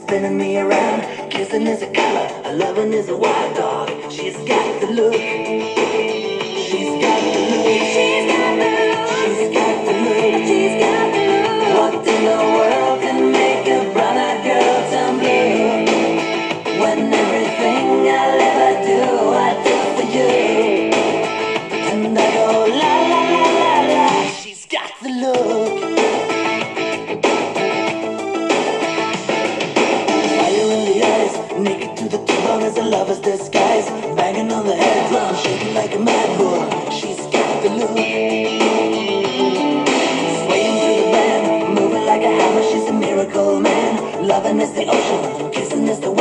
spinning me around. Kissing is a color, loving is a wild dog. She's got the look. She's got the look. She's got the look. She's got the look. She's got the look. What in the world can make a brown-eyed girl turn blue? When everything I'll ever do, I do for you. And I go la la la la la. She's got the look. Fire in the eyes, naked to the bone as a lover's disguise. Banging on the head drum, shaking like a mad bull. She's got the look. Swaying through the band, moving like a hammer. She's a miracle man. Loving is the ocean, kissing is the